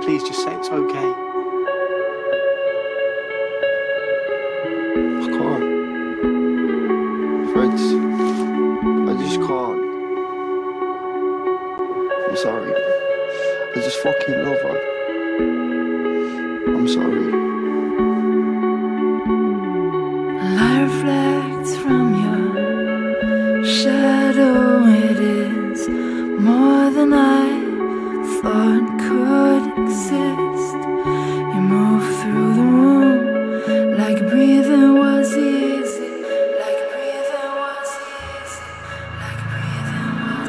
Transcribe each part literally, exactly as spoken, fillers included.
please just say it's okay. I can't. Freds, I just can't. I'm sorry. I just fucking love her. I'm sorry. Light reflects from your shadow. It is more than I thought could exist. You move through the room like breathing was easy, like breathing was easy, like breathing was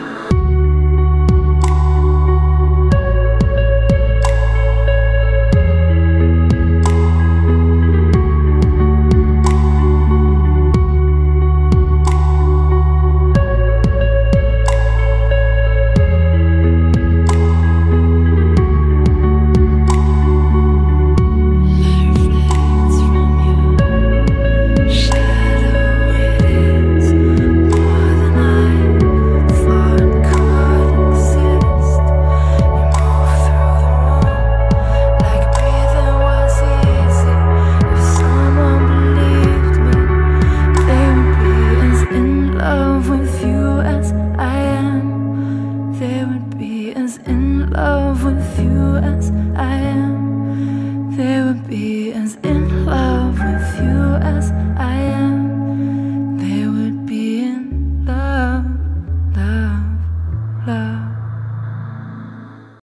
in love with you as I am. They would be as in love with you as